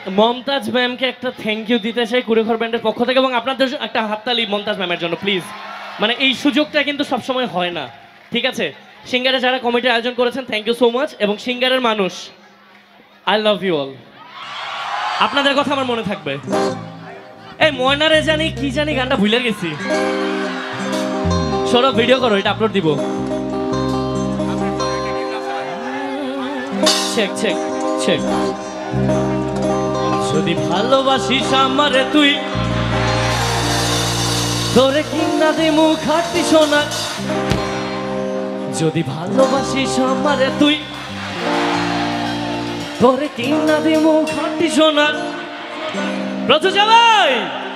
মমতাজ ম্যামকে একটা thank you দিতে চাই কুড়েঘর ব্যান্ডের পক্ষ থেকে, এবং আপনাদের একটা হাততালি মমতাজ ম্যামের জন্য প্লিজ। মানে এই সুযোগটা কিন্তু সবসময় হয় না, ঠিক আছে? সিঙ্গারে যারা কমিটির আয়োজন করেছেন থ্যাংক ইউ সো মাচ, এবং সিঙ্গারের মানুষ আই লাভ ইউ অল। আপনাদের কথা আমার মনে থাকবে। এই ময়নারে জানি কি জানি গানটা ভুলে গেছি, সৌরভ ভিডিও করো, এটা আপলোড দিব। Check check check. যদি ভালোবাসিস আমারে তুই, তোরে কিনা দে মুখ হাঁটি সোনা। যদি ভালোবাসিস আমারে তুই, তোরে কিনা দে মুখ হাঁটি সোনা। প্রথু যাবাই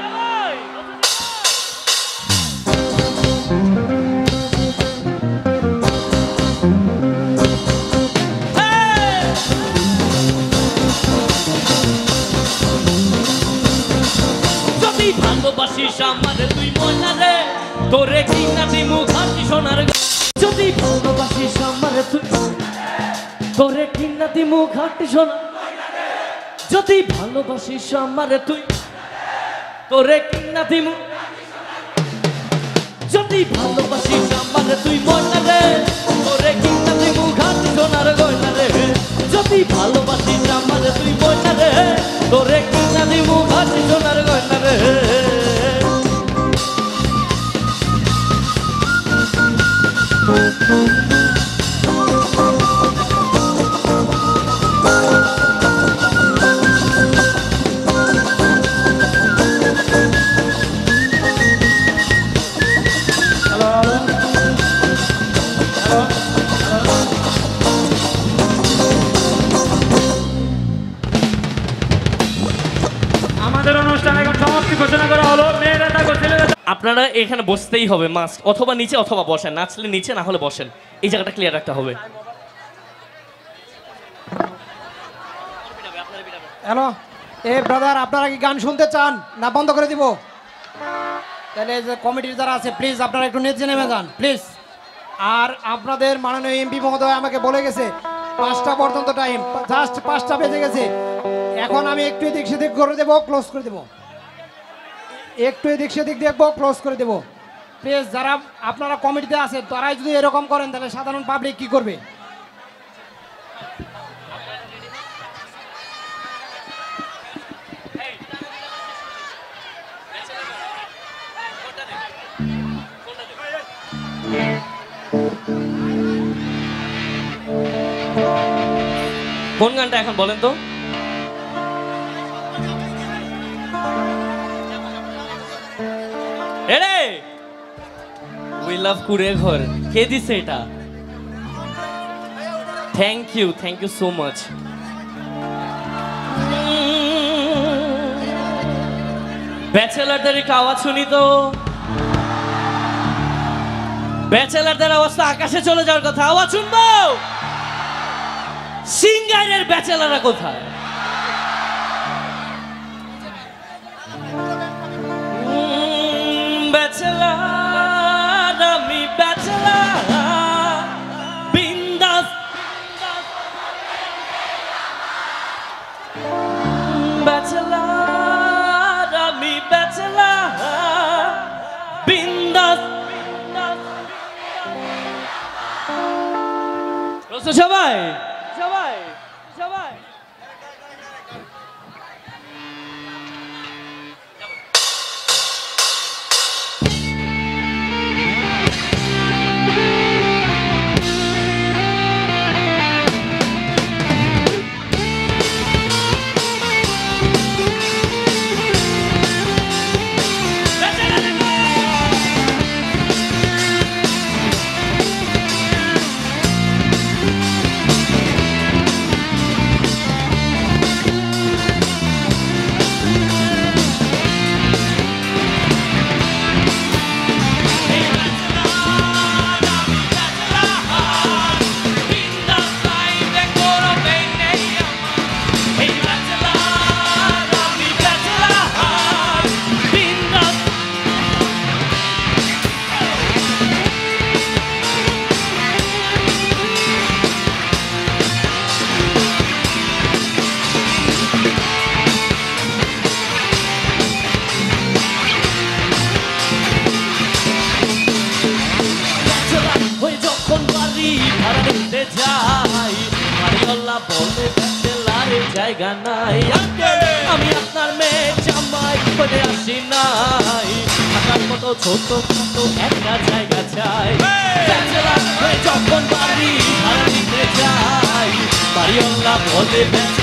ভালোবাসিস আমারে তুই ময়না রে, তোরে কিনা দি মুখ হাসি সোনার। যদি ভালোবাসিস আমারে তুই, তোরে কিনা দি মুখ হাসি সোনা। যদি ভালোবাসিস আমারে তুই, তোরে কিনা দি মুখ। যদি ভালোবাসিস আমারে তুই ময়না রে, তোরে কিনা দি মুখ হাসি সোনার গয়না রে। যদি ভালোবাসিস আমারে তুই ময়না রে, তোরে কিনা দি মুখ হাসি সোনার গয়না রে। আপনারা এখানে বসতেই হবে মাস্ট, অথবা নিচে অথবা বসেন, নাচলে নিচে না হলে বসেন, এই জায়গাটা ক্লিয়ার রাখতে হবে। হ্যালো এ ব্রাদার, আপনারা কি গান শুনতে চান না বন্ধ করে দিব? তাহলে যে কমিটির যারা আছে প্লিজ আপনারা একটু নিচে নেমে যান প্লিজ। আর আপনাদের মাননীয় এমপি মহোদয় আমাকে বলে গেছে 5টা পর্যন্ত টাইম, জাস্ট 5টা বেজে গেছে। এখন আমি একটু এদিক সেদিক করে দেবো, ক্লোজ করে দেবো, একটু এদিক সেদিক দেখবো, ক্লোজ করে দেবো। প্লিজ যারা আপনারা কমিটিতে আছেন তারাই যদি এরকম করেন তাহলে সাধারণ পাবলিক কি করবে? কোন গানটা এখন বলেন তো? উই লাভ কুড়েঘর, কে দিছে এটা? Thank you so much. ব্যাচেলারদের একটু আওয়াজ শুনি তো। ব্যাচেলারদের অবস্থা আকাশে চলে যাওয়ার কথা, আওয়াজ শুনবো। সিঙ্গারের ব্যাচেলাররা কোথায়? ব্যাচেলার আমি ব্যাচেলার বিন্দাস, ব্যাচেলার আমি ব্যাচেলার বিন্দাস। সবাই সবাই সবাই জায়গা নাই। আমি আপনার মেয়ে জামাই হতে আসি নাই, থাকার মতো ছোট ছোট একটা জায়গা চাই। ব্যাচেলর হয়ে যখন বাড়ি ভাড়া দিতে যাই, বাড়িওয়ালা বলে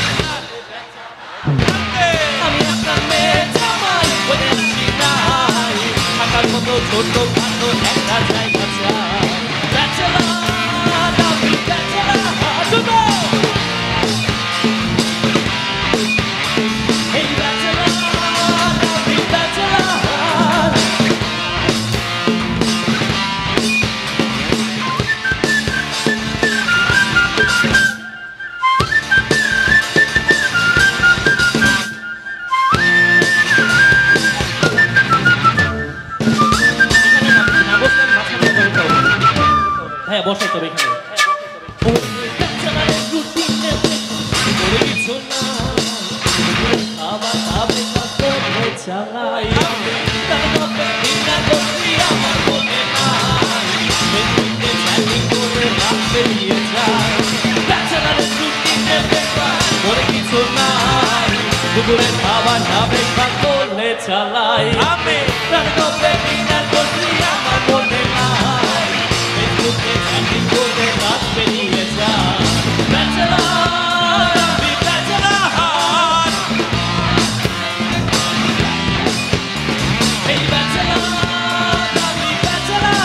আমি আপনার মেয়ে জামাই হতে আসি নাই, থাকার মতো ছোট খাটো একটা জায়গা চাই। ব্যাচেলর আমি ব্যাচেলর শুনো এই ব্যাচেলর আমি ব্যাচেলর। হ্যাঁ বসে তবে এখানে খাবার খাবে চালাই আমার মনে বেরিয়ে যায় কিছু নাই, দুপুরে খাবার খাবে করলে চালাই আমি ডিনার করছি আমার মনে নাই, ফেসবুকে চ্যাটিং করে রাত বেরিয়ে যায়। ব্যাচেলর আমি ব্যাচেলর, এই ব্যাচেলর আমি ব্যাচেলর।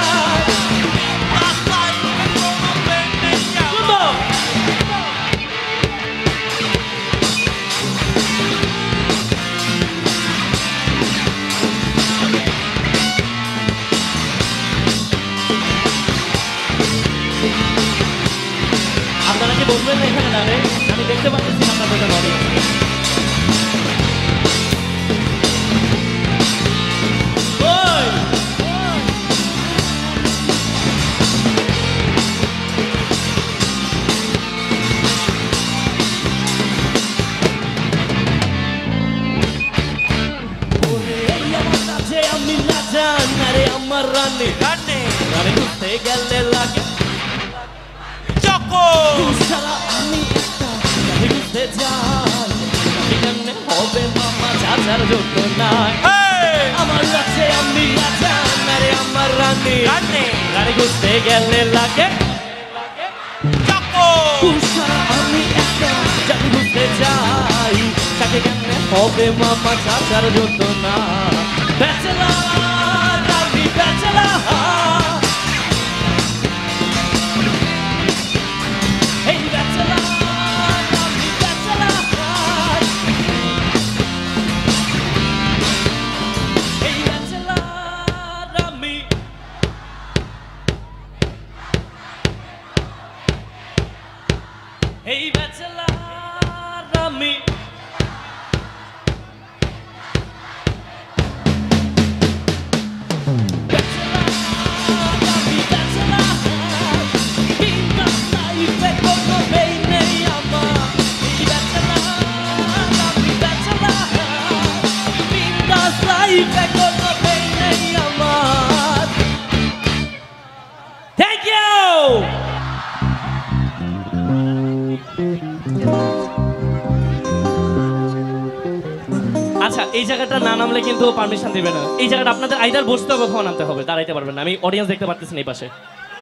আপনারা কি বলবেন না এখানে দাঁড়ে? আমি দেখতে পাচ্ছি আপনাদের বডি। আমি না জান আরে আমার রানে রানে রানে ঘুরতে গেলে লাগে সারা আমি একটা গাড়ি ঘুরতে যাই, এখানে হবে মামা চাচার যোগ্য নাই। আমার কাছে আমি আজান আরে আমার রানী গাড়ি ঘুরতে গেলে লাগে সারা আমি একটা গাড়ি ঘুরতে যাই, তাকে কেমনে হবে মামা চাচার যোগ্য না। ব্যাচেলর আমি ব্যাচেলর, hey bachelor, আমি bachelor, hey bachelor, আমি hey bachelor, আমি Thank you! আচ্ছা এই জায়গাটা না নামলে কিন্তু পারমিশন দিবে না। এই জায়গাটা আপনাদের আইদার বসতে হবে অথবা নামতে হবে, দাঁড়াইতে পারবেন না। আমি অডিয়েন্স দেখতে পারতেছি না এই পাশে।